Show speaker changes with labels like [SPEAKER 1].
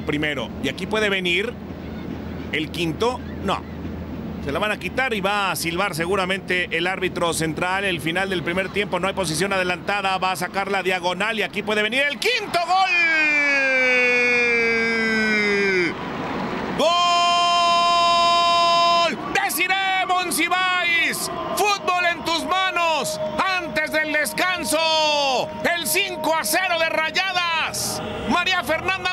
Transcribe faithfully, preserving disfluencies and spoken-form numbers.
[SPEAKER 1] primero. Y aquí puede venir el quinto. No. Se la van a quitar y va a silbar seguramente el árbitro central. El final del primer tiempo, no hay posición adelantada. Va a sacar la diagonal y aquí puede venir el quinto gol. ¡Gol! Desiree Monsiváis. Fútbol en tus manos. Antes del descanso, el cinco a cero de Rayadas. María Fernanda